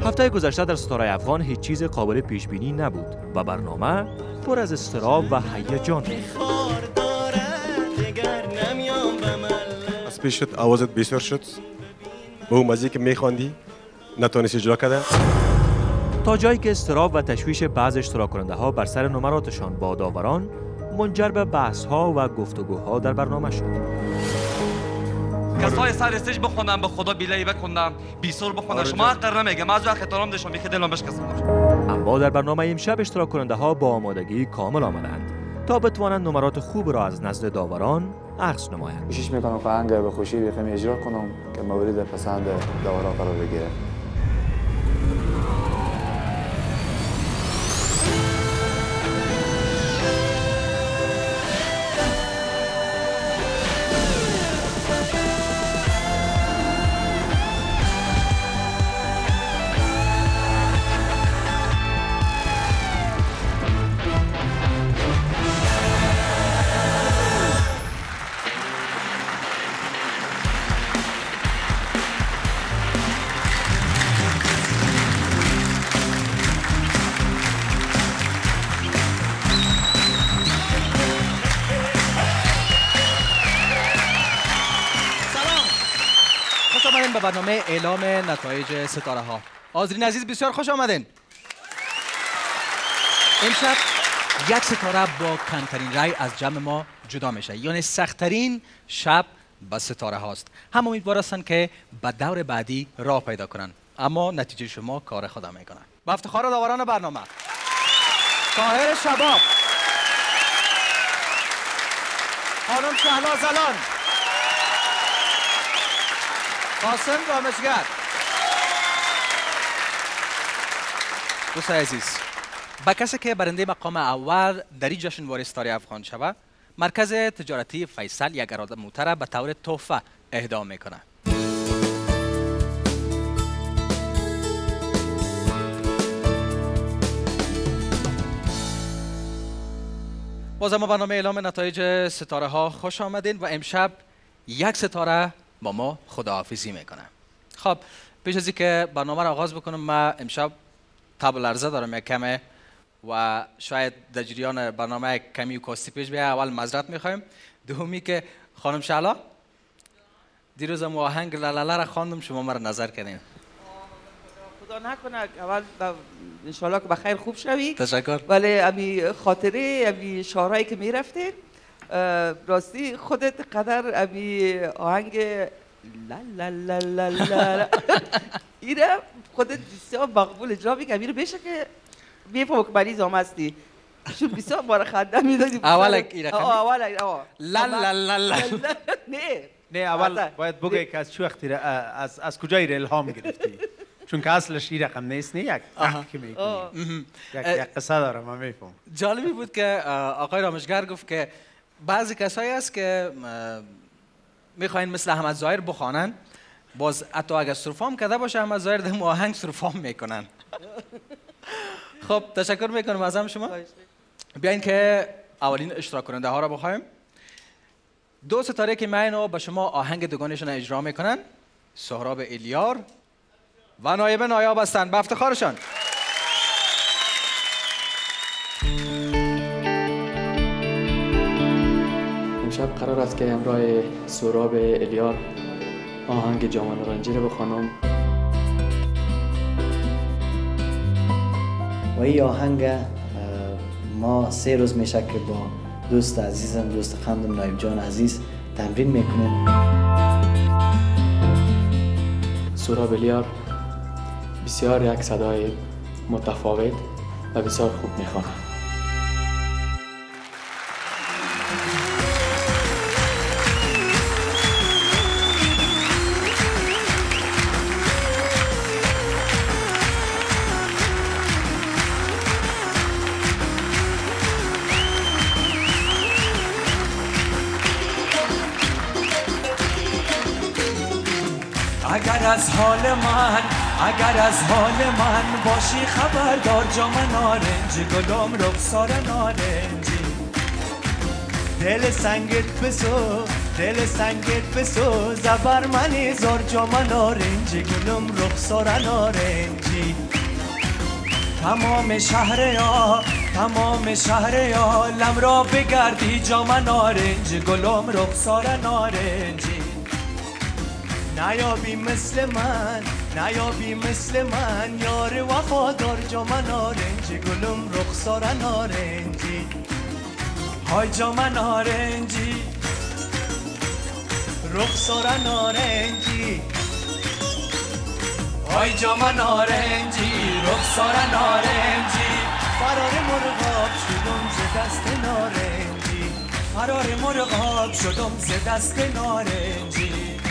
هفته گذشته در ستاره افغان هیچ چیز قابل پیش بینی نبود و برنامه پر از اضطراب و هیجان بود. از پیشت آوازت بسیار شد. به اون مزی که میخواندی نتونستی اجرا کردن. تا جایی که اضطراب و تشویش بعض اشتراک کننده ها بر سر نمراتشان با داوران منجر به بحث ها و گفتگوها در برنامه شد. کسای سر استیج بخونم به خدا بیلی بکنم بیسور بخونم شما حق نمیگم از وقت احترام داشتم میخه دلم بشکستم. اما در برنامه امشب اشتراک کننده ها با آمادگی کامل آمدند تا بتوانند نمرات خوب را از نزد داوران اخذ نمایند. کوشش میکنم که آهنگ به خوشی بخوام اجرا کنم که مورد پسند داوران قرار بگیره. به برنامه اعلام نتایج ستاره ها. حاضرین عزیز بسیار خوش آمدین. امشب یک ستاره با کمترین رای از جمع ما جدا میشه، یعنی سختترین شب به ستاره هاست. هم امیدوار هستند که به دور بعدی راه پیدا کنن، اما نتیجه شما کار خدا میکنه. با افتخار داوران برنامه طاهر شباب، خانم شهلا زلان، قاسم رامشگر. دوستان عزیز، با کسی که برنده مقام اول در این جشنواره ستاره افغان شود، مرکز تجارتی فیصل یک اراده موتر به طور تحفه اهدا میکنه. باز ما برنامه اعلام نتایج ستاره ها خوش آمدین و امشب یک ستاره با ما خداحافظی میکنه. خب پیش از اینکه برنامه را آغاز بکنم، من امشب تب لرزه دارم یک کمه و شاید در جریان برنامه کمی و کاستی پیش بیاید. اول معذرت میخوایم. دومی که خانم شعلا دیروز ما آهنگ لالالا را خواندم، شما مرا نظر کردین. خدا نکنه اول انشالله که بخیر خوب شوی. تشکر. ولی امی خاطره امی شعرهایی که میرفتین راستی خودت قدر امی آهنگ لا لا لا لا لا ایره خودت بسیار مقبول اجرا میکنی. امیره بشه که میفهم که مریض هم هستی. شو بسیار بار خنده میدادی. اول ایره اول لا لا لا لا نه اول باید بگویی که از چه وقتی از کجا ایره الهام گرفتی؟ چون که اصلش این رقم نیست، نه یک تحقیق میکنی. یک قصه دارم من میفهم. جالبی بود که آقای رامشگر گفت که بعضی کسایی هست که میخواین مثل احمد ظاهر بخوانن، باز حتی اگر سرفام کرده باشه احمد ظاهر در آهنگ سرفام میکنن. خب تشکر میکنم از هم شما. بیاین که اولین اشتراک کننده ها را بخوایم. دو ستاره که من به شما آهنگ دوگانشون اجرا میکنن، سهراب الیار و نایب نایاب هستند. به افتخارشان. امشب قرار است که همراه سهراب الیار آهنگ جامان رنجی رو بخوانم. و این آهنگ ما 3 روز میشه که با دوست عزیزم، دوست خندم نایب جان عزیز تمرین میکنیم. سهراب الیار بسیار یک صدای متفاوت و بسیار خوب میخوانه. اگر از حال من باشی خبردار، جام نارنجی گلم رخسار نارنجی، دل سنگت بسو دل سنگت بسوز بر من زار جام نارنجی گلم رخسار نارنجی تمام شهر عالم را بگردی جام نارنج گلم رخسار نارنجی نیابی مثل من یار وفادار جام نارنج گلم رخسار نارنجی های جام نارنجی رخسار نارنجی های جام نارنجی رخسار نارنجی فرار مرغاب شدم ز دست نارنجی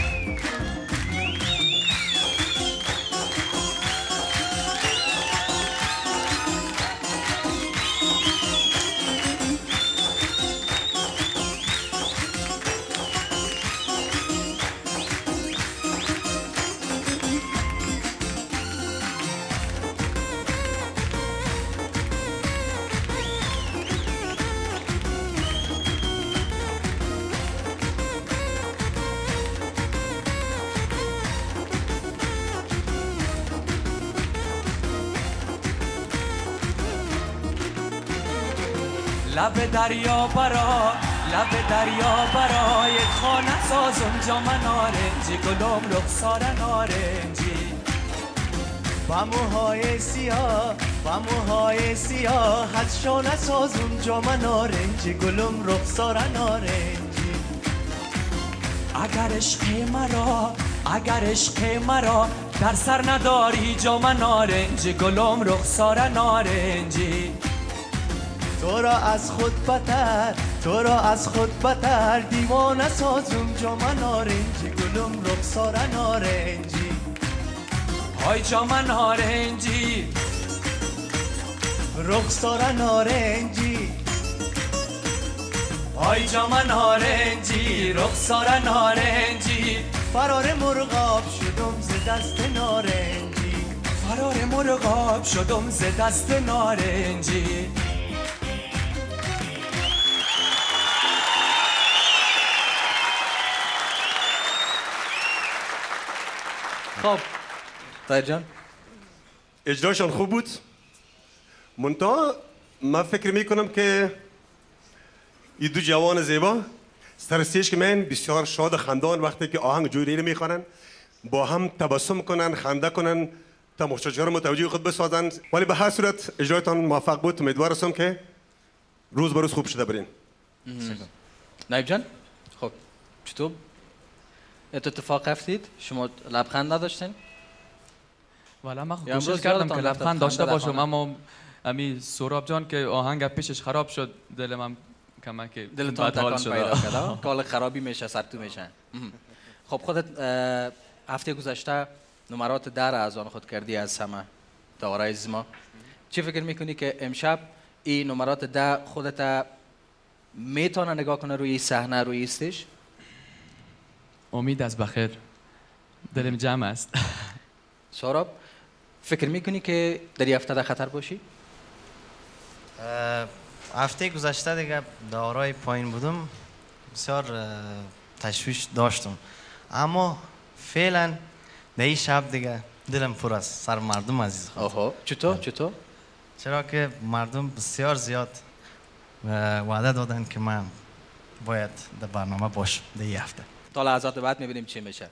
لب دریا برا یک خانه سازم جام نارنجی گلم رخسار نارنجی با موهای سیاه حد شانه سازم جام نارنجی گلم رخسار نارنجی اگر عشق مرا در سر نداری جام نارنجی گلم رخسار نارنجی تو را از خود بتر دیوانه سازم جام نارنجی گلم رخسار نارنجی های جام نارنجی رخسار نارنجی های جام نارنجی رخسار نارنجی فرار مرغاب شدم ز دست نارنجی خب طاهر جان اجراشان خوب بود منتها من فکر میکنم که این دو جوان زیبا سر استیج که من بسیار شاد و خندان وقتی که آهنگ جوری میخوانن با هم تبسم کنن خنده کنن تماشاگران متوجه خود بسازن ولی به هر صورت اجرایتان موفق بود امیدوار هستم که روز به روز خوب شده برین نایب جان خب چطور اتفاق رفتید شما لبخند نداشتین والا من کوشش کردم که لبخند داشته باشم اما امی سهراب جان که آهنگ پیشش خراب شد دلم هم کمک دلتون تکان پیدا کرد کال خرابی میشه سرتو میشن خب خودت هفته گذشته نمرات در از آن خود کردی از همه داورای زما چی فکر میکنی که امشب این نمرات ده خودت میتونه نگاه کنه روی صحنه روی استیج امید از بخیر دلم جمع است سهراب فکر میکنی که در این هفته در خطر باشی؟ هفته گذشته دیگه داورای پایین بودم بسیار تشویش داشتم اما فعلا در این شب دیگه دلم پر است سر مردم عزیز خود چطور؟ چرا که مردم بسیار زیاد وعده دادن که من باید در برنامه باشم در این هفته تا لحظات بعد میبینیم چی میشه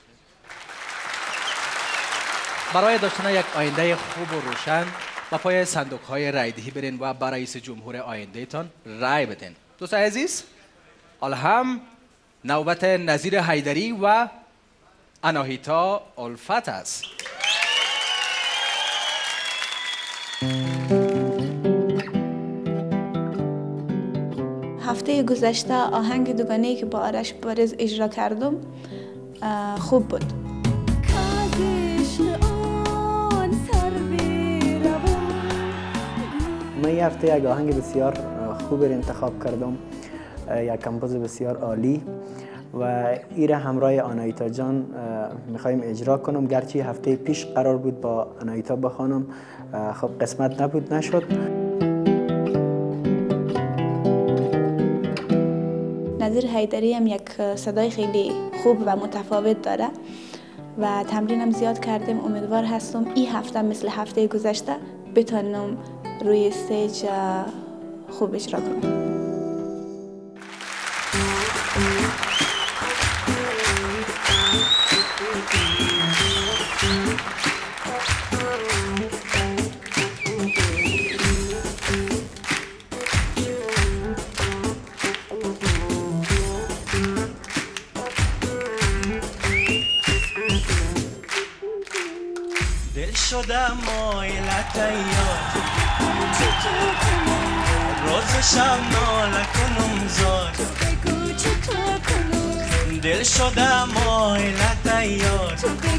برای داشتن یک آینده خوب و روشن و پای صندوق های رایدهی برین و برای رئیس جمهور آینده تان رای بدین دوست عزیز الهم نوبت نظیر حیدری و اناهیتا الفت است هفته گذشته آهنگ دوگانه‌ای که با آرش بارز اجرا کردم خوب بود. من یه هفته یک آهنگ بسیار خوب انتخاب کردم، یک کمپوز بسیار عالی و ایره همراه آنایتا جان میخوایم اجرا کنم. گرچه هفته پیش قرار بود با آنایتا بخوانم، خب قسمت نبود، نشد. نظیر نادر حیدری هم یک صدای خیلی خوب و متفاوت داره و تمرینم زیاد کردم. امیدوار هستم این هفته مثل هفته گذشته بتونم روی استیج خوب اجرا کنم. دل شدم مایلت یاد روز و شب ناله کنم زار دل شدم مایلت یاد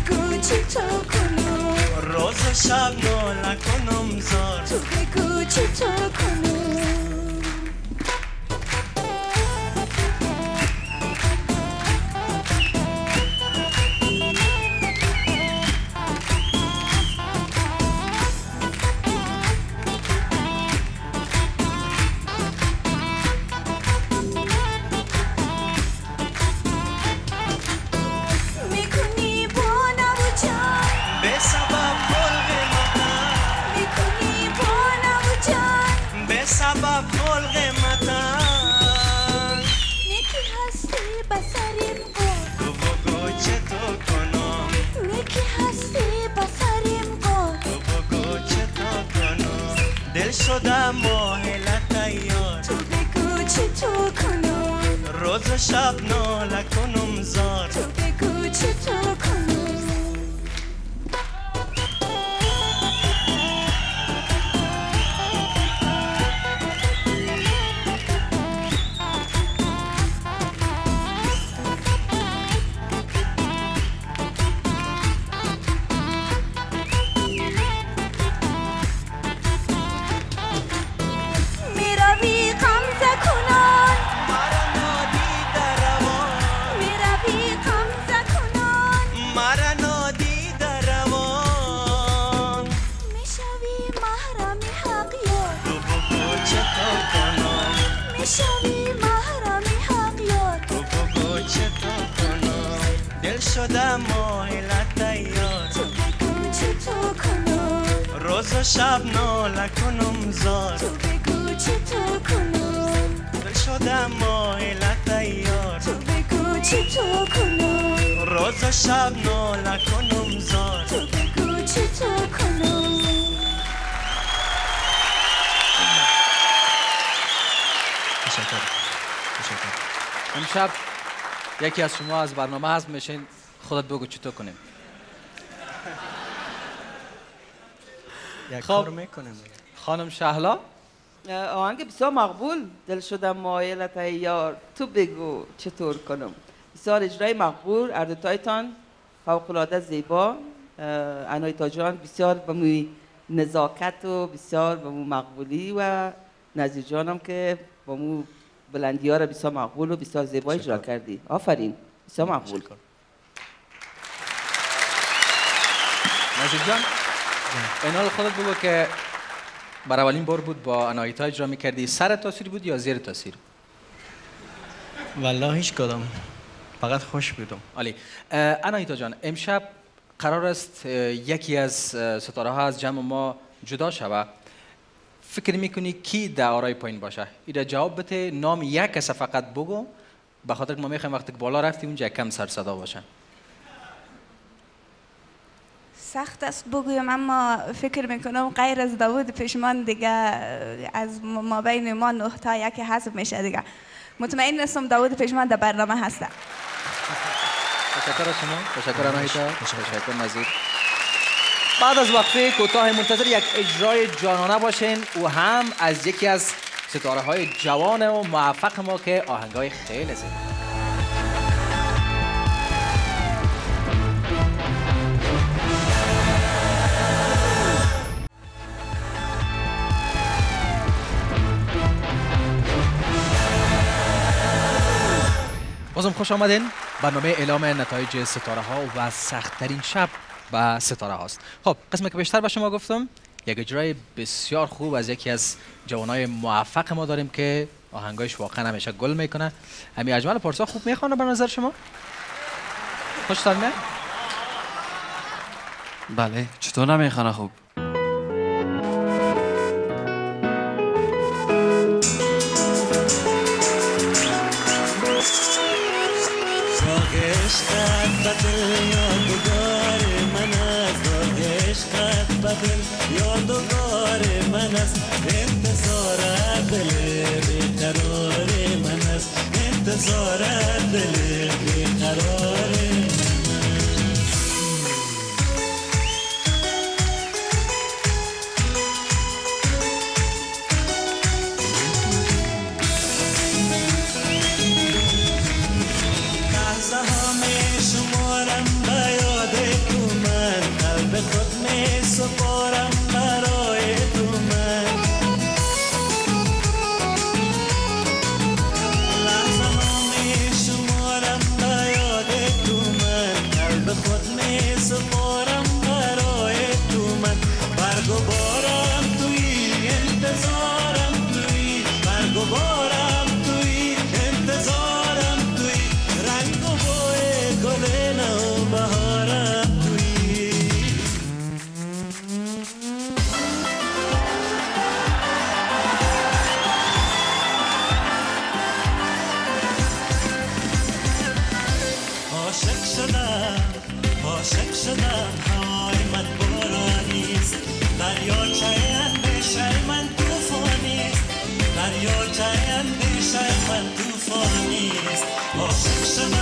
روز و شب ناله کنم زار شدم ماهلت یار تو بگو چطور کنم روز و شب ناله کنم زار تو بگو چطور کنم شدم ماهلت یار تو بگو چطور کنم روز و شب ناله کنم زار تو بگو چطور کنم دل شدم ماهلت یار تو بگو چطور کنم روز و شب ناله کنم زار تو بگو چطور کنم. تشکر. امشب یکی از شما از برنامه هست میشین خودت بگو چطور کنیم. یک کار میکنم. خانم شهلا آهنگ بسیار مقبول دل شدم مایلت یار تو بگو چطور کنم. بسیار اجرای مقبول هر دوتایتان فوق العاده زیبا. آنایتا جان بسیار به مو نزاکت و بسیار به مو مقبولی و نظیر جانم که با مو بلندی ها را بسیار مقبول و بسیار زیبا اجرا کردی. آفرین بسیار مقبول. نظیر جان اینال خودت بگو که بر اولین بار بود با آنایتا اجرا میکردی، سر تاثیر بود یا زیر تاثیر؟ والله هیچ کدام، فقط خوش بودم. عالی. آنایتا جان امشب قرار است یکی از ستاره ها از جمع ما جدا شود. فکر میکنی کی در آرای پایین باشه؟ ایده جواب بده، نام یک کس فقط بگو، به خاطر که ما میخوایم وقتی که بالا رفتی اونجا کم سر صدا باشه. سخت است بگویم اما فکر میکنم غیر از داوود پشمان دیگه از ما بین ما 9 تا یکی حذف میشه دیگه. مطمئن هستم داوود پشمان در برنامه هسته. تشکر از شما. تشکر آنایتا. تشکر نظیر. بعد از وقفه کوتاه منتظر یک اجرای جانانه باشین و هم از یکی از ستاره های جوان و موفق ما که آهنگای خیلی زیبا. بازم خوش آمدین. برنامه اعلام نتایج ستاره ها و سخت‌ترین شب و ستاره هاست. خب قسمی که بیشتر به شما گفتم یک اجرای بسیار خوب از یکی از جوانای موفق ما داریم که آهنگایش واقعا همیشه گل میکنه. همین اجمل پارسا خوب میخونه به نظر شما؟ خوشتان میاد؟ بله، چطور نمیخونه خوب؟ یادگار من است انتظار دل بیقرار من است انتظار دل بیقرار لحظه ها می شمارم به یاد تو من قلب خود می سپارم برای تو من لحظه ها می شمارم به یاد تو من قلب خود می سپارم برای تو من برگ و بارم توی انتظارم توی برگ و بارم توی انتظارم توی رنگ و بوی گل نو بهارم توی عاشق شدم هوای من بارانیست دریاچه اندیشه من توفانیست دریاچه اندیشه من توفانیست عاشق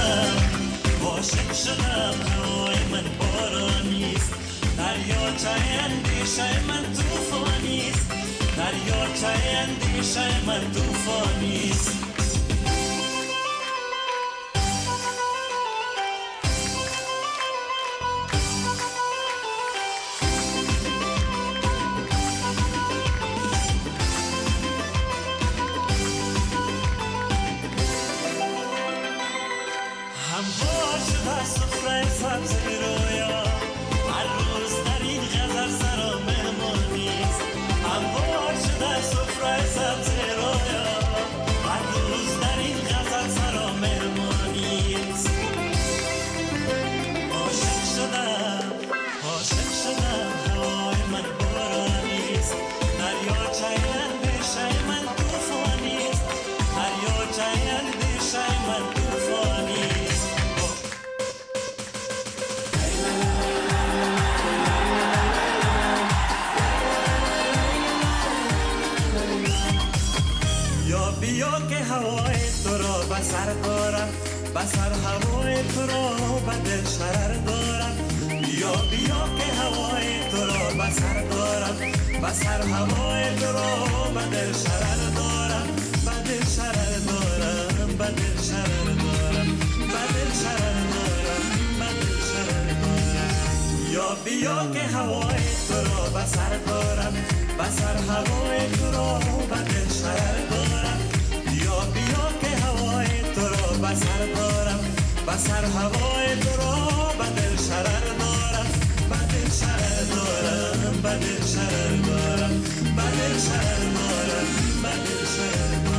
شدم هوای من بارانیست دریاچه اندیشه من توفانیست دریاچه اندیشه من توفانیست هموار شده سفره سبز رویا هر روز در این غزل سرا مهمانیست هموار شده سفره سبز رویا هر روز در این غزل سرا مهمانیست عاشق شدم هوای من بارانیست دریاچه اندیشه من توفانیست دریاچه اندیشه من توفانیست یا بیا که هوای تو را بسر دارم بسر هوای تو را به دل شرر دارم یا بیا که هوای تو را بسر دارم بسر هوای تو را به دل شرر دارم به دل شرر دارم به دل شرر دارم به دل شرر دارم به دل شرر دارم یا بیا که هوای تو را بسر دارم بسر هوای تو را به دل شرر دارم یا بیا که هوای تو را بسر دارم بسر هوای تو را به دل شرر دارم به دل شرر دارم به دل شرر دارم به دل شرر دارم به دل شرر دارم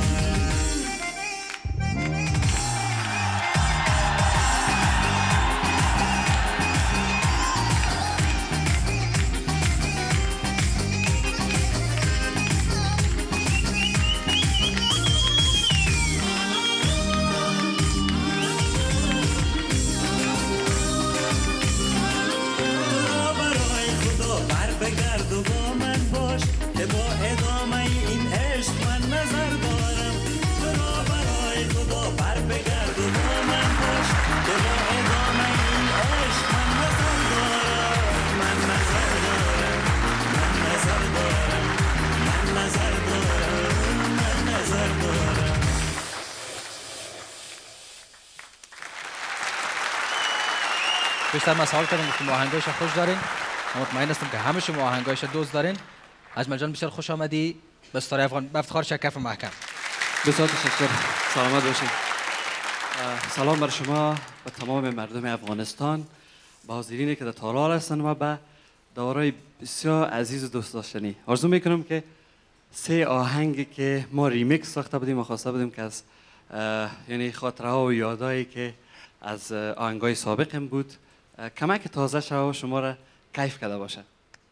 بگرد و با من باش که با ادامه این عشق من نظر دارم تو را برای خدا بر بگرد و با من باش که با ادامه این عشق من نظر دارم من نظر دارم من نظر دارم من نظر دارم من نظر دارم بیشتر من سوال کردم که آهنگایش خوش دارین مطمئن هستم که همه شما آهنگایش دوست دارین. اجمل جان بسیار خوش آمدی به ستاره افغان به افتخار شکف محکم. بسیار تشکر. سلامت باشید. سلام بر شما و تمام مردم افغانستان، به حاضرینی که در تالار هستند و به داورای بسیار عزیز و دوست داشتنی. آرزو میکنم که 3 آهنگی که ما ریمیکس ساخته بودیم و خواسته بودیم که از یعنی خاطره ها و یادایی که از آهنگای سابقم بود کمک تازه شد و شما را کیف کرده باشه.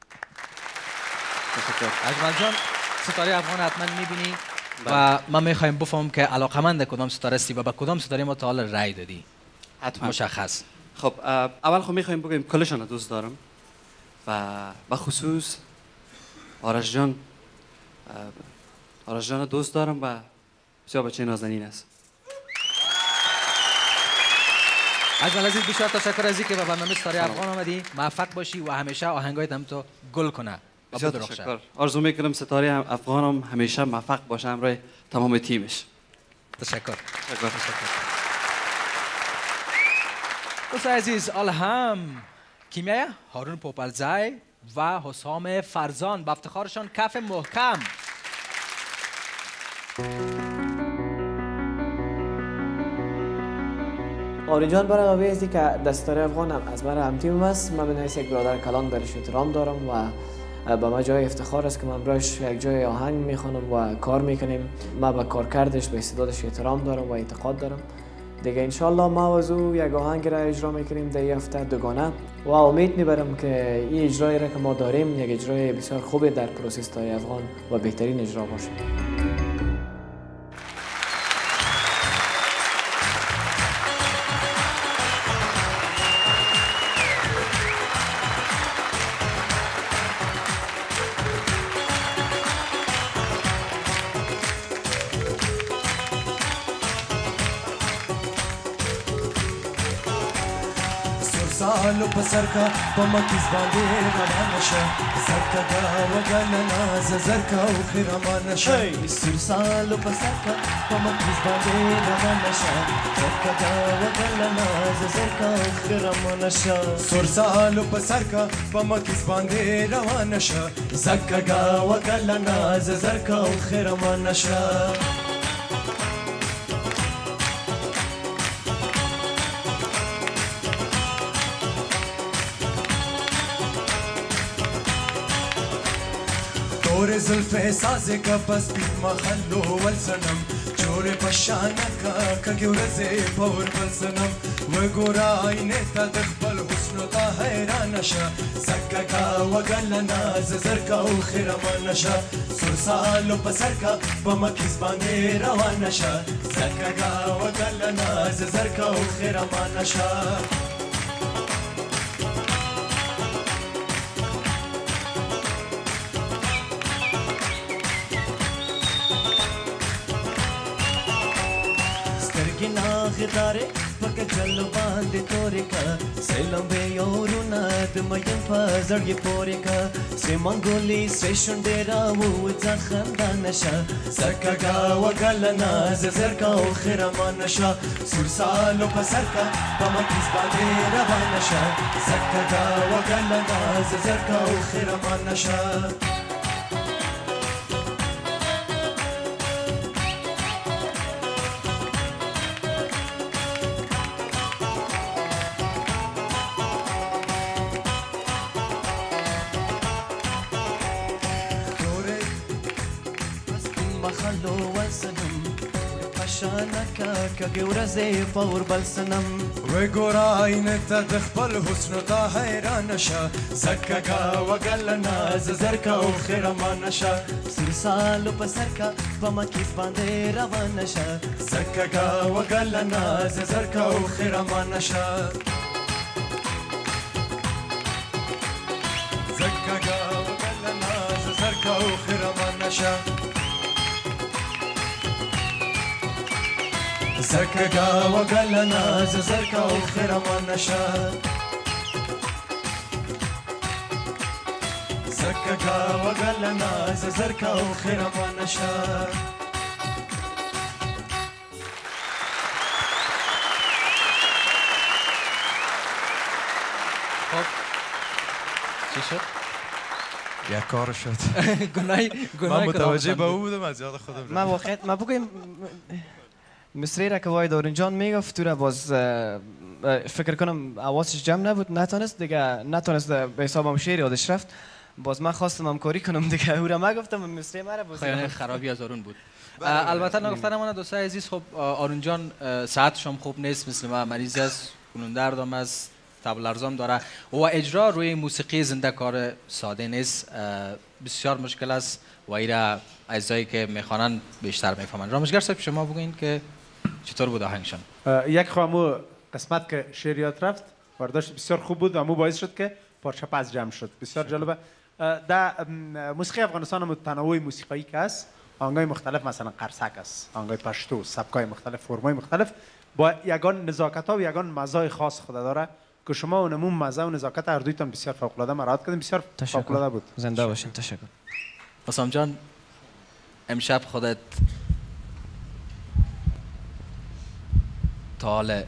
تشکر. اجمل جان، ستاره افغان حتما میبینی و من میخوایم بفهمم که علاقمند کدام ستاره هستی و به کدام ستاره ما تا حالا رای دادی. حتما مشخص. خب اول خب میخوایم بگیم کلشان دوست دارم و به خصوص آرش جان دوست دارم و بسیار بچه نازنین است. اجمل عزیز بسیار تشکر از اینکه به برنامه ستاره افغان آمدی. موفق باشی و همیشه آهنگایت هم تو گل کنه. بسیار تشکر. آرزو میکنم ستاره افغانم همیشه موفق باشه همراه تمام تیمش. تشکر. دوست عزیز، الهم کیمیای هارون پوپلزای و حسام فرزان با افتخارشان کف محکم. آری جان برای قوی ازی که دستاره افغان هم از برای همتیم است. من به یک برادر کلان برش احترام دارم و به ما جای افتخار است که من برایش یک جای آهنگ میخوانم و کار میکنیم. من به کار کردش به استعدادش احترام دارم و اعتقاد دارم. دیگه انشالله ما و او یک آهنگ را اجرا میکنیم در این هفته دوگانه و امید میبرم که این اجرایی را که ما داریم یک اجرای بسیار خوبی در پروسه ستاره افغان و بهترین اجرا باشه. سالو پسر کا پمکیز باندې روان شه زرکا دا وګلنا زرکا او خرمان شه سر سالو پسر کا پمکیز باندې روان شه زرکا دا وګلنا زرکا او خرمان شه سر سالو پسر کا پمکیز باندې روان شه زرکا دا وګلنا زرکا او خرمان شه اور زلفه سازه کا پس بید محلو والسنم جور پشانه کا کگی ورزه پور والسنم و گورا آینه تا دخبل حسن تا حیران شا زکا کا وگلنا زرکا و خیرمان شا سر سالو پسر کا بمکیز بانده روان شا زکا کا وگلنا زرکا و خیرمان شا غداره پکه جلو باندې تورې کا سلام به یورونه د مین په زړګي پورې کا سې منګولي سې شونډې راوځه خندا نشه زرکا وګلنا زرکا او خرمان نشه سر سالو په سرکا په مکیز باندې روان نشه زرکا وګلنا زرکا او خرمان نشه کگی ورزه پور بلسنم و گورا آینه تا دخبل حسن تا حیران شا زکا وگلنا زرکا و خیرمان شا سر سالو پسرکا بمکیز بانده روان شا زکا وگلنا زرکا و خیرمان شا زکا وگلنا زرکا و خیرمان شا زرکا وگلنا زرکا و خیرمان نشه زرکا وگلنا زرکا و خیرمان نشه خب چی شد؟ یک کار شد گناه من متوجه به او بودم از یاد خودم من واقعا من بگویم مصری را که واید آرنجان میگفت تو را باز فکر کنم حواسش جمع نبود نتونست به حسابم شعر یادش رفت باز من خواستم همکاری کنم دیگه او را من گفتم مصری مرا باز خرابی از آرون بود. البته نگفتنمونه دوستای عزیز خب آرون جان صحتش هم خوب نیست مثل ما مریض است کنون دردم است طبل ارزام داره و اجرا روی موسیقی زنده کار ساده نیست بسیار مشکل است و ایرا اجزایی که میخوانن بیشتر میفهمن. رامشگر صاحب شما بگوین که چطور بود آهنگشان؟ یک خامو قسمت که شعریات رفت برداشت بسیار خوب بود و امو باعث شد که پارچه پس جمع شد بسیار جالبه. در موسیقی افغانستان هم تنوع موسیقایی که است آهنگای مختلف مثلا قرصک است آهنگای پشتو سبکای مختلف فرمای مختلف با یگان نزاکت ها و یگان مزای خاص خود داره که شما اونمون مزه و نزاکت هر دویتون بسیار فوق العاده مراعات کردین بسیار فوق العاده بود. زنده باشین. تشکر. حسام جان امشب خودت تا حال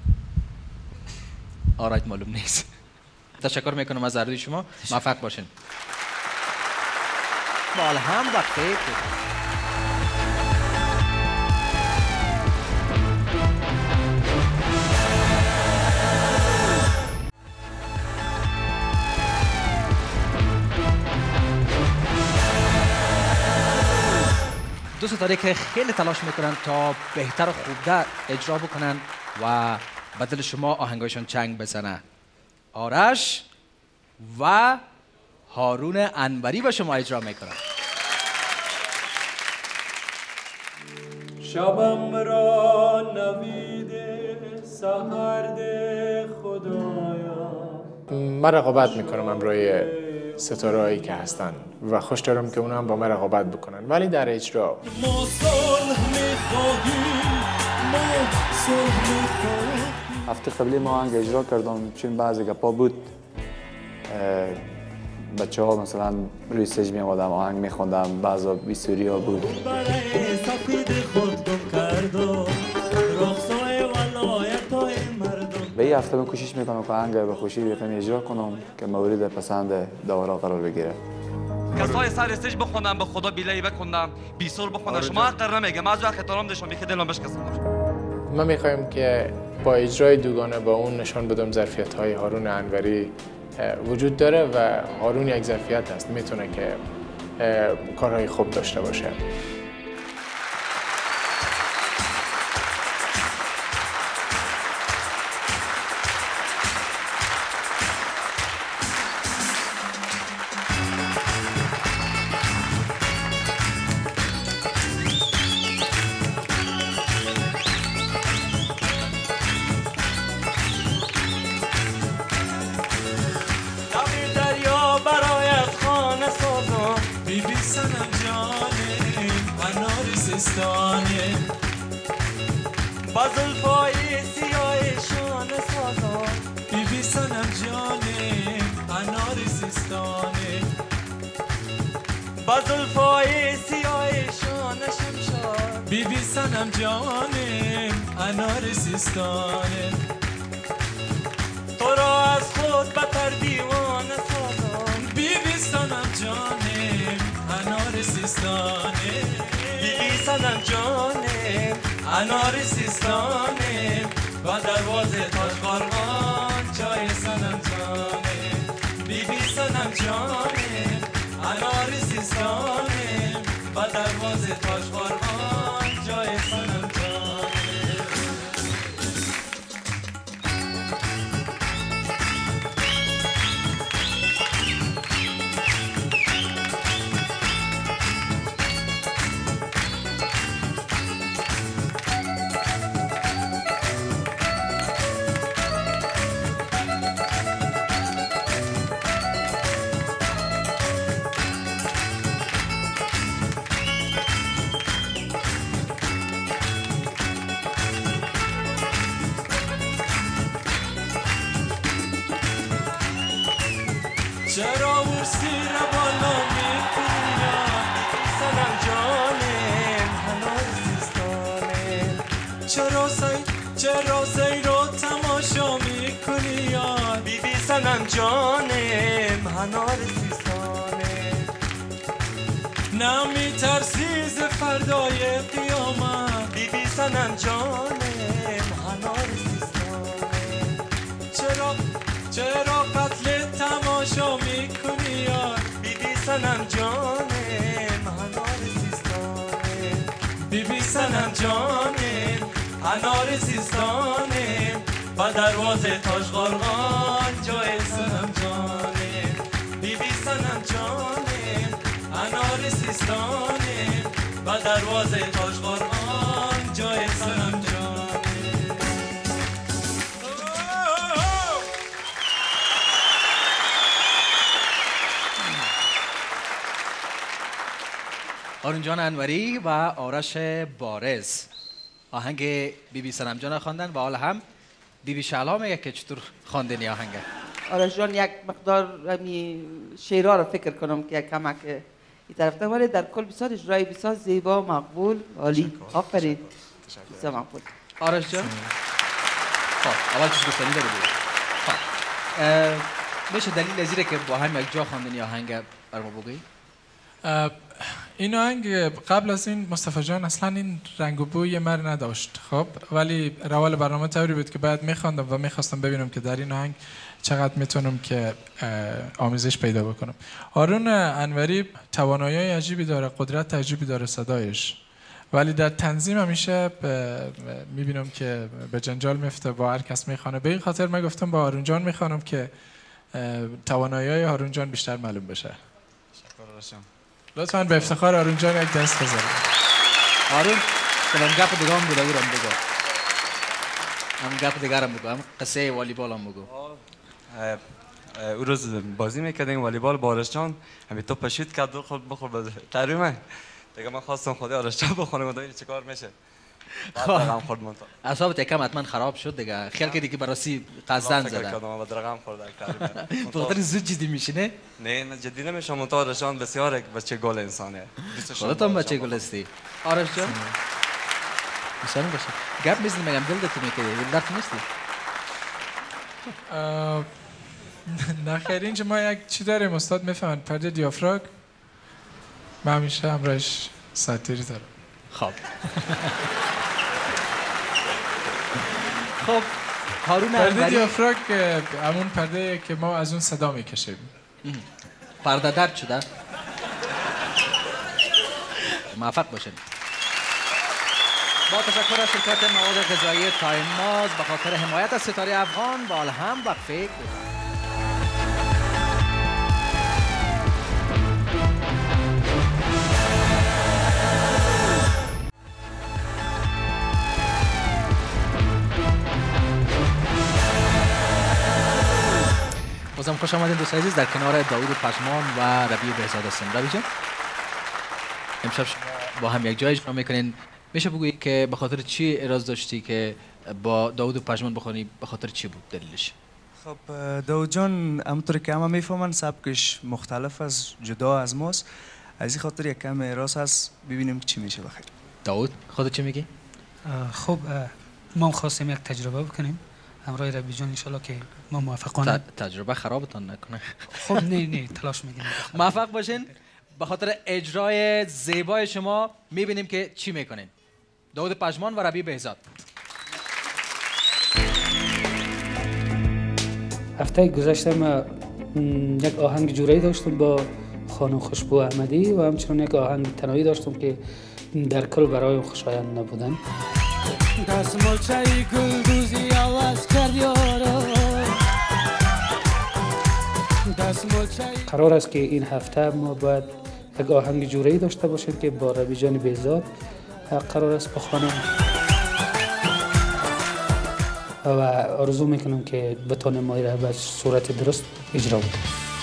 آرایت معلوم نیست. تشکر میکنم از هر دوی شما. موفق باشین. بال هم وقتی دو ستاره که خیلی تلاش میکنن تا بهتر و خوبتر اجرا بکنن و بدل شما آهنگایشون چنگ بزنن. آرش و هارون انوری با شما اجرا میکنن. شبم را نوید سحر خدایا. من رقابت میکنم امروی ستاره هایی که هستن و خوش دارم که اونا هم با من رقابت بکنن ولی در اجرا هفته قبلی ما آهنگ اجرا کردم چون بعضی گپا بود بچه ها مثلا روی استیج می آمدم آهنگ می خوندم بعضا بیسوری ها بود به این هفته من کوشش میکنم که آهنگ به خوشی بخوام اجرا کنم که مورد پسند داورا قرار بگیره. کسای سر استیج بخونم به خدا بیلی بکنم بیسور بخونم شما حق نمیگم از وقت احترام داشتم که دلم بشکستم. ما میخوایم که با اجرای دوگانه با اون نشان بدم ظرفیت های هارون انوری وجود داره و هارون یک ظرفیت است میتونه که کارهای خوب داشته باشه. چرا ورسی را بالا میکنی سنم جانم هنوز زیستانم چرا سیر رو تماشا میکنی بی بی سنم جانم هنوز زیستانم نمیترسی ز فردای قیامت بی بی سنم جانم هنار سیستانم چرا قتل تماشا میکنی یار بیبی سنم جانم هنار سیستانم بیبی سنم جانم هنار سیستانم و دروازه تاج غرغان جای سنم جانم بیبی سنم جانم هنار سیستانم و دروازه تاج غرغان جای سنم جانم. هارون جان انوری و آرش بارز آهنگ بیبی سنم جان خواندن و حالا هم بیبی شعلا میگه که چطور خواندن این آهنگ. آرش جان یک مقدار همی شعرها رو فکر کنم که یک کمک این طرف ده، ولی در کل بسیار اجرای بسیار زیبا مقبول عالی. آفرین بسیار مقبول. آرش جان خب اول چیز گفتنی داره بود. خب میشه دلیل ازیره که با هم یک جا خواندن این آهنگ برام بگی؟ این آهنگ قبل از این مصطفی جان اصلا این رنگ و بوی مر نداشت، خب ولی روال برنامه طوری بود که بعد میخواندم و میخواستم ببینم که در این آهنگ چقدر میتونم که آمیزش پیدا بکنم. هارون انوری توانایی عجیبی داره، قدرت عجیبی داره صدایش، ولی در تنظیم همیشه میبینم که به جنجال میفته با هر کس میخوانه. به این خاطر من گفتم با هارون جان میخوانم که توانایی هارون جان بیشتر معلوم بشه. لطفاً به افتخار هارون جان یک دست بزنید. هارون کلام گپ دیگه هم بوده رو بگو. هم گپ دیگه رو بگو. هم قصه والیبال هم بگو. او روز بازی میکردیم والیبال با آرش جان، همین توپ شوت کرد دو خود بخور بده. تقریبا دیگه من خواستم خدا آرش جان بخونه و چه کار میشه. درغم خورد من. اعصابت یکم حتما خراب شد دیگه. خیال کردی که براسی قصدن زدن. فکر کردم و درغم خورد تقریبا. تو خاطر زود جدی میشینه؟ نه جدی نمیشم. من تو آرش جان بسیار یک بچه گل انسانه. خودت هم بچه گل هستی. آرش جان میسانم باشه. گپ میزنی میگم دلت میکنه. دلت نیستی؟ نه خیر، اینجا ما یک چی داریم استاد میفهمن، پرده دیافراگم. من همیشه همراهش ساتیری دارم. خب خب هارون پرده انوری دیافراگم همون پرده که ما از اون صدا میکشیم. پرده درد شده. موفق باشین. با تشکر از شرکت مواد غذایی تایماز به خاطر حمایت از ستاره افغان با هم وقفه گذار. بازم خوش آمدین دوست عزیز، در کنار داوود پشمان و ربیع بهزاد هستیم. ربیع جان امشب با هم یک جای اجرا میکنین. میشه بگویی که به خاطر چی اراز داشتی که با داوود پشمان بخونی؟ به خاطر چی بود دلیلش؟ خب داوود جان همونطور که همه میفهمن سبکش مختلف از جدا از ماست، از این خاطر یک کم اراز هست، ببینیم چی میشه. بخیر داوود خودت چی میگی؟ خب ما خواستیم یک تجربه بکنیم همراه ربیع جان، ان شاءالله که ما موفقانه. تجربه خرابتان نکنه. خب نه تلاش میکنیم. موفق باشین. به خاطر اجرای زیبای شما میبینیم که چی میکنین. داوود پشمان و ربیع بهزاد. هفته گذشته ما یک آهنگ جورایی داشتم با خانم خوشبو احمدی و همچنین یک آهنگ تنهایی داشتم که در کل برای خوشایند نبودن. دستمالچه‌ی گلدوزی عوض کرد یارا. قرار است که این هفته ما باید یک آهنگ جورایی داشته باشیم که با ربیع جان بهزاد قرار است بخوانم و آرزو میکنم که بتونیم ما را به صورت درست اجرا کنیم.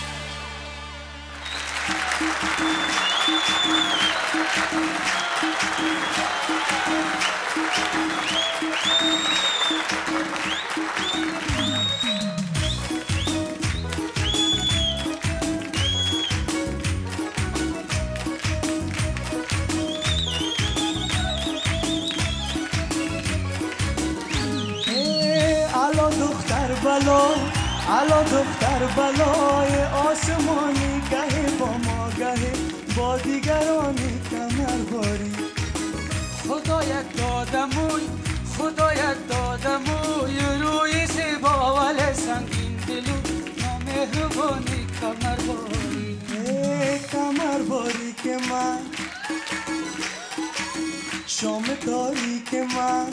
الان دختر بلای آسمانی گهی با ما گهی با دیگرانی کمر باری. خدایت دادموی خدایت دادموی روی زیبا ولی سنگین دلو نامهربانی کمرباری کمرباری که من شام تاریک من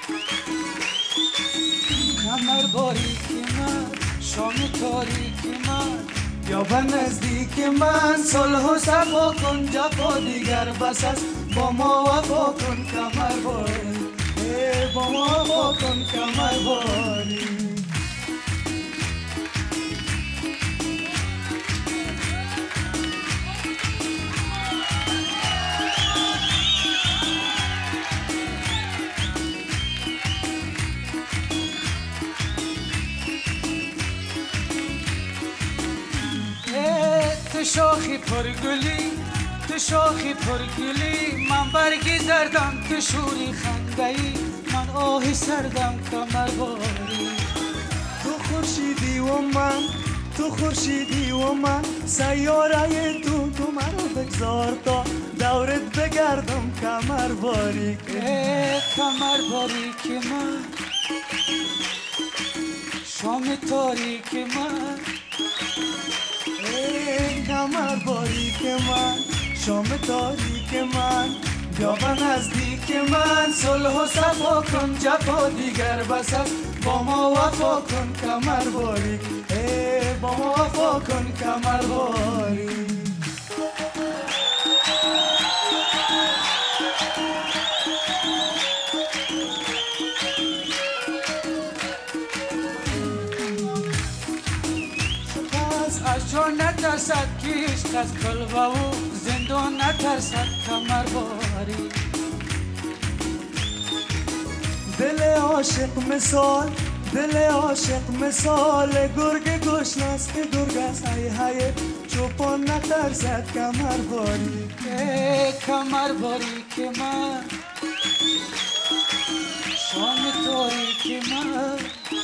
کمرباری که من شام تاریک من یا به نزدیک من صلح و صفا کن جفا دیگر بس است با ما وفا کن کمرباری با ما وفا کن کمرباری تو شاخی پرگلی تو شاخی پرگلی من برگی زردم تو شوری خندهی من آهی سردم کمرباری تو خورشیدی و من تو خورشیدی و من سیاره تو مرا بگذار تا دورت بگردم کمرباری کمرباری که من شام تاریک من کمرباری که من شام تاریک من بیا به نزدیک من صلح و صفا کن جفا دیگر بس است با ما وفا کن کمرباری با ما وفا کن کمرباری از جان نترسد کیش از کلبه و زندان نترسد کمرباری دل عاشق مثال دل عاشق مثال گرگ گشنست که گرگ است های های چوپان نترسد کمرباری کمرباری که من شام تاریک من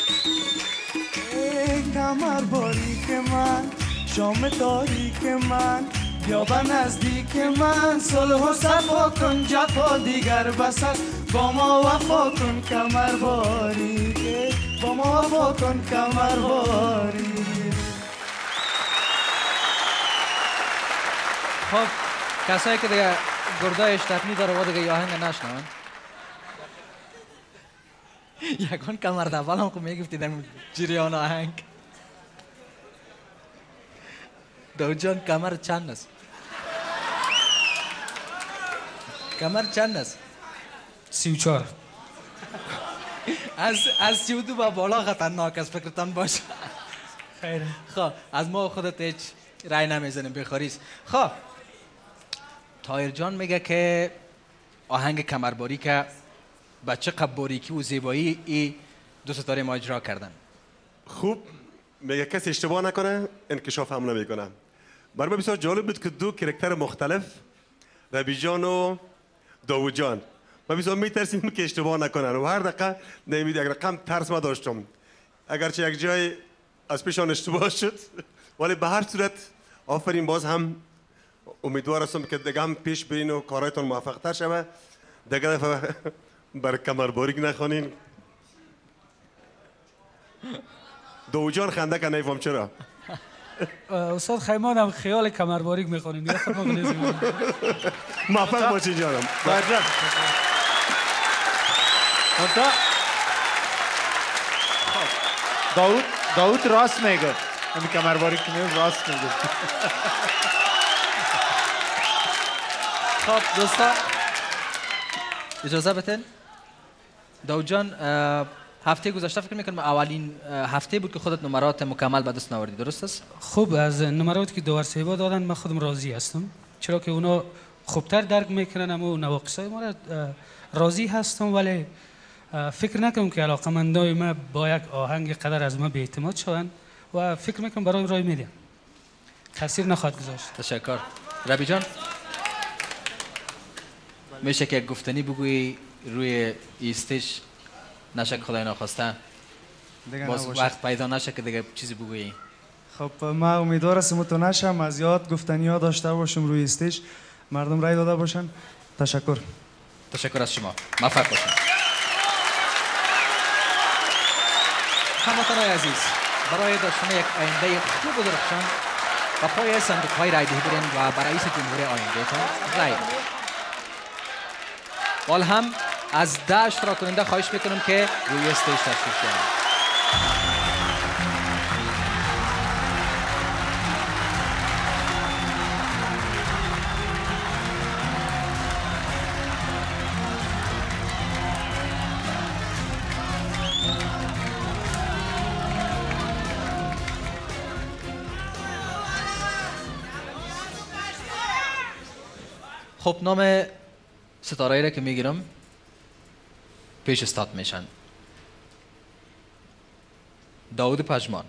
کمرباری که من شام تاریک من بیا به نزدیک من صلح و صفا کن جفا دیگر بس است با ما وفا کن کمرباری با ما وفا کن کمرباری خب کسایی که دیگه گردای اشتفنی داره و دیگه یه آهنگ نشنون یکان کمر دول هم خب میگفتی در جریان آهنگ داود جان کمر چند است؟ کمر چند است؟ 34 از 32 به بالا خطرناک است فکرتان باشه خیره خب از ما خودت هیچ رای نمیزنیم بخاریز خب تایر جان میگه که آهنگ کمرباری که بچه قب باریکی و زیبایی ای دو ستاره ما اجرا کردن خوب میگه کسی اشتباه نکنه انکشاف هم نمیکنه. برای من بسیار جالب بود که دو کرکتر مختلف ربی جان و داوود جان و بسیار میترسیم که اشتباه نکنن و هر دقیقه نمید یک رقم ترس ما داشتم اگرچه یک جای از پیشان اشتباه شد ولی به هر صورت آفرین باز هم امیدوار هستم که دیگه هم پیش برین و کارهایتان موفق تر شوه دیگه دفعه بر کمرباری نخوانین. داوود جان خنده که نیفهم چرا استاد خیمان هم خیال کمرباریک میخوانیم یا خود مغلیزی موفق باشین جانم. داوود راست میگه همین کمرباریک میگه راست میگه. خب دوستا اجازه بتین داوود جان هفته گذشته فکر میکنم اولین هفته بود که خودت نمرات مکمل به دست نوردی درست است؟ خوب از نمراتی که داور صاحبا دادن من خودم راضی هستم چرا که اونا خوبتر درک میکنن اما نواقصای ما را راضی هستم ولی فکر نکنم که علاقمندای ما با یک آهنگ قدر از ما بی‌اعتماد شوند و فکر میکنم برای رای میدم تاثیر نخواهد گذاشت. تشکر. ربی جان میشه که گفتنی بگویی روی استیج نشه خدای ناخواسته باز وقت پیدا نشه که دیگه چیزی بگویی. خب من امیدوار هستم تو نشم از یاد گفتنی ها داشته باشم روی استیج مردم رای داده باشن. تشکر. تشکر از شما. موفق باشید. هموطنان عزیز، برای داشتن یک آینده خوب و درخشان و پای صندوق‌های رای دهی برین و برای رئیس جمهور آیندهتان رای بدید. حال هم از 10 اشتراک کننده خواهش میکنم که روی استیج تشریف بیارید. خب نام ستاره‌ای را که میگیرم پیش استاد میشن. داود پژمان،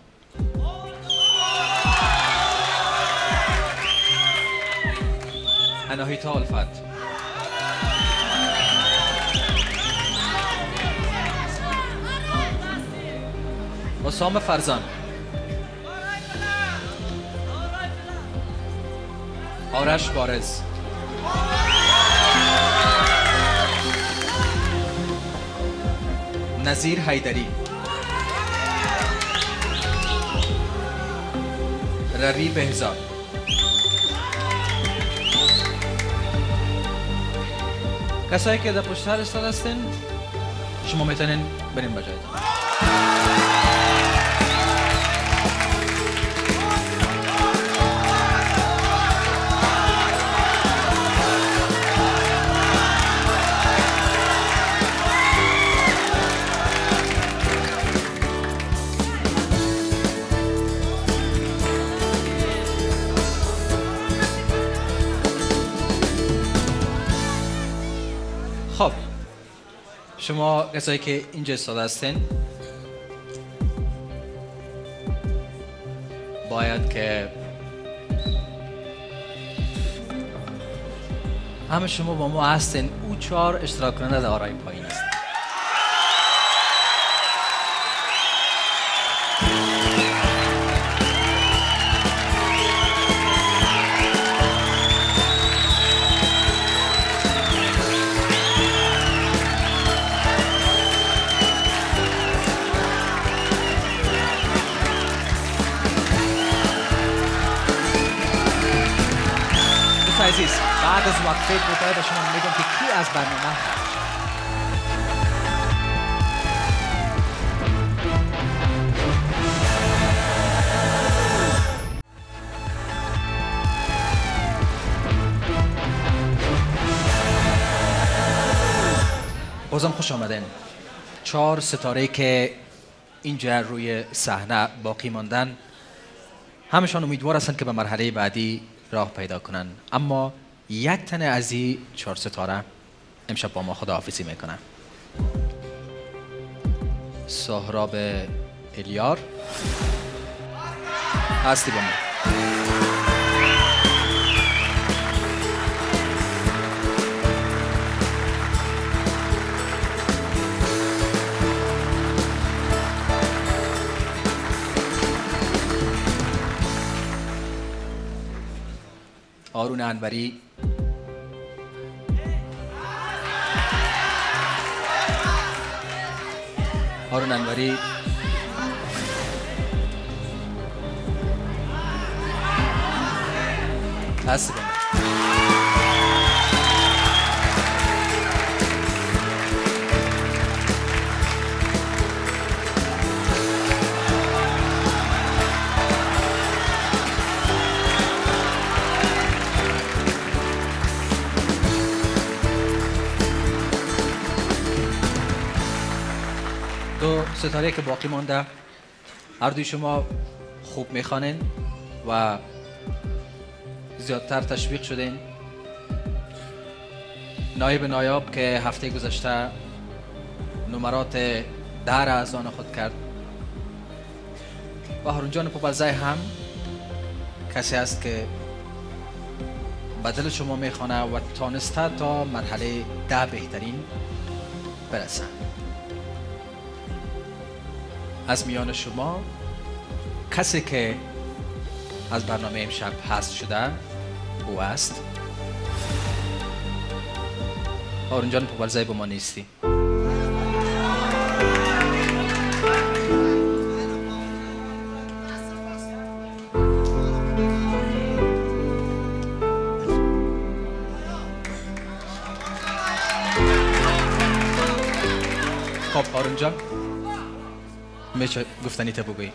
اناهیتا الفت، اسامه فرزان، آرش بارز، نظیر حیدری، روی بهزاد، کسایی که در پشت سر استاد هستین شما میتونین برین بجایتون. خب شما کسایی که اینجا ایستاده هستین باید که همه شما با ما هستین. او 4 اشتراک کننده در آرای پایین است. عزیز بعد از وقفه کوتاه به شما میگم که کی از برنامه هست. بازم خوش آمدین. 4 ستاره که اینجا روی صحنه باقی ماندن همشان امیدوار هستند که به مرحله بعدی راه پیدا کنن، اما یک تن از این 4 ستاره امشب با ما خداحافظی میکنن. سهراب الیار هستی با ما. هارون انوری، هارون انوری، هستی با ما. ستاره که باقی مانده هر دوی شما خوب میخوانین و زیادتر تشویق شدین. نایب نایاب که هفته گذشته نمرات 10 از آن خود کرد و هارون جان پوبلزای هم کسی است که بدل شما میخوانه و تانسته تا مرحله 10 بهترین برسه. از میان شما کسی که از برنامه امشب حذف شده او است هارون جان پوپلزای با ما نیستی. خب هارون جان میشه گفتنی تا بگویی؟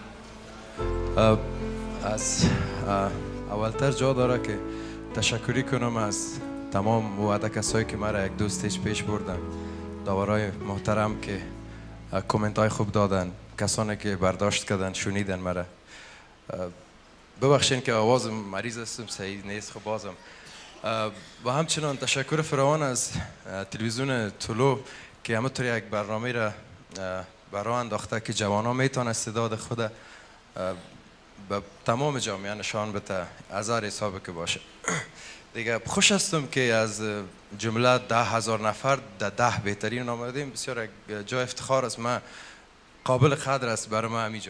از اولتر جا داره که تشکری کنم از تمام وعده کسایی که مرا یک دو استیج پیش بردن، داورای محترم که کامنت های خوب دادن، کسانی که برداشت کردن شنیدن مرا. ببخشین که آواز مریض هستم، صحیح نیست. خب بازم و همچنان تشکر فراوان از تلویزیون طلوع که همونطور یک برنامه را برای انداخته که جوانان میتونن استعداد خود به تمام جامعه نشان بده، از هر حسابی که باشه. دیگه خوش هستم که از جمله 10,000 نفر در 10 بهترین آمدیم. بسیار یک جای افتخار است، من قابل قدر است برای من همینجا.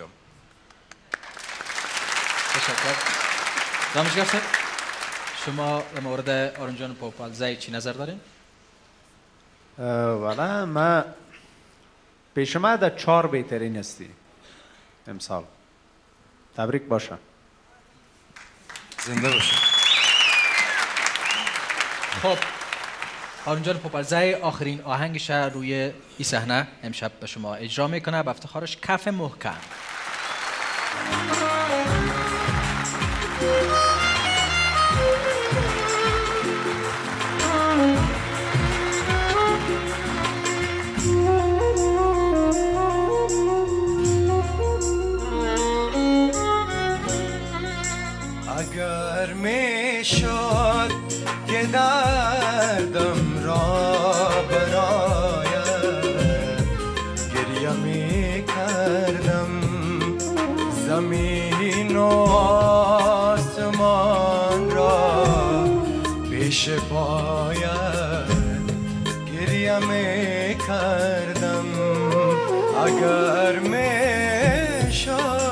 تشکر. دانشگاه صاحب شما در مورد هارون جان پوپلزای چی نظر دارین؟ والا ما پیش ما در 4 بهترین هستی امسال. تبریک باشه. زنده باشه. خب هارون جان پوپلزای آخرین آهنگش روی این صحنه امشب به شما اجرا میکنه به افتخارش کف محکم. اگر میشد که دردم را برایت گریه میکردم، زمین و آسمان را پیش پایت گریه میکردم. اگر میشد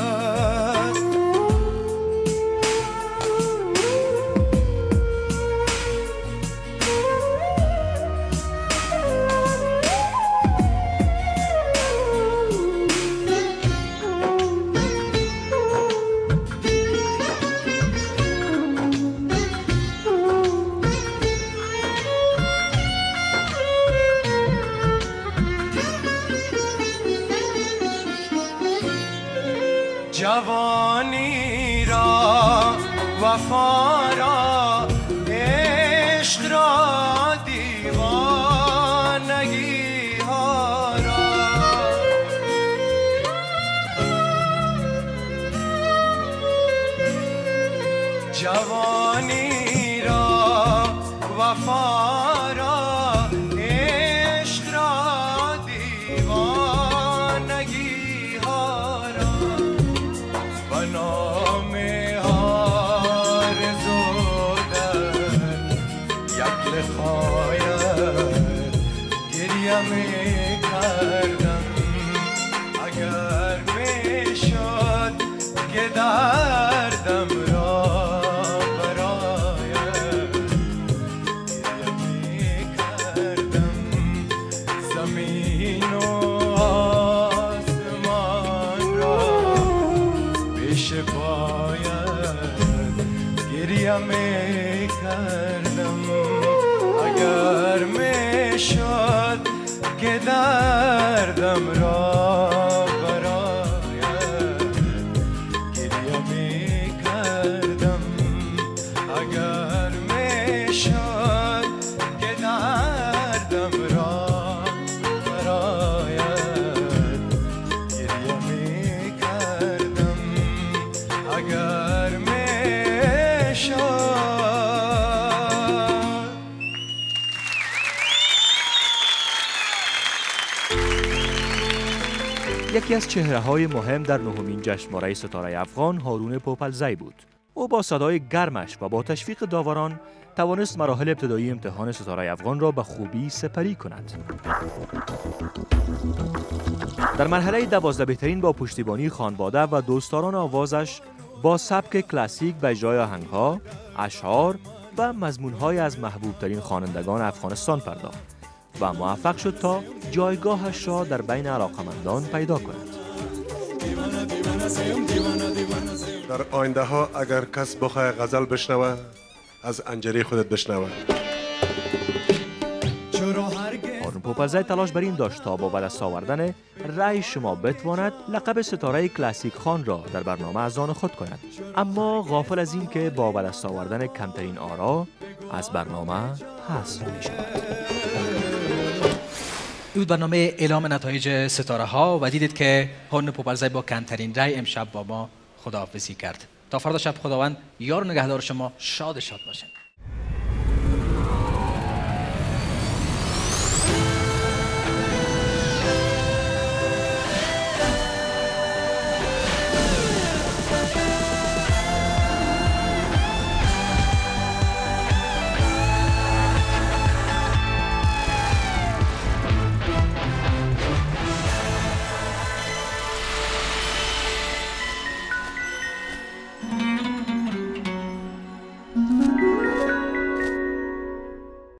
جوانی را وفا را عشق را دیوانگی ها را جوانی را وفا را عشق را دیوانگی ها را به نام آرزو در یک لقایت گریه می کردم. اگر می شد که دردم را برایت گریه می کردم، زمین و آسمان را پیش پایت گریه می کردم. اگر می شد که دردم را برایت گریه می کردم. اگر می شد که دردم را برایت گریه می کردم. اگر می شد یکی از چهره‌های مهم در نهمین جشنواره ستاره افغان هارون پوپلزای بود. او با صدای گرمش و با تشویق داوران توانست مراحل ابتدایی امتحان ستاره افغان را به خوبی سپری کند. در مرحله 12 بهترین با پشتیبانی خانواده و دوستداران آوازش با سبک کلاسیک به اجرای آهنگ‌ها، اشعار و مضمون‌های از محبوب‌ترین خوانندگان افغانستان پرداخت و موفق شد تا جایگاهش را در بین علاقمندان پیدا کند. در آینده ها اگر کس بخواه غزل بشنوه از انجری خودت بشنوه. هارون پوپلزی تلاش بر این داشت تا با به دست آوردن رأی شما بتواند لقب ستاره کلاسیک خان را در برنامه از آن خود کند، اما غافل از این که با به دست آوردن کمترین آرا از برنامه حذف می شود. این بود برنامه اعلام نتایج ستاره ها و دیدید که هارون پوپلزی با کمترین رأی امشب با ما خداحافظی کرد. تا فردا شب خداوند یار و نگهدار شما، شاد باشید.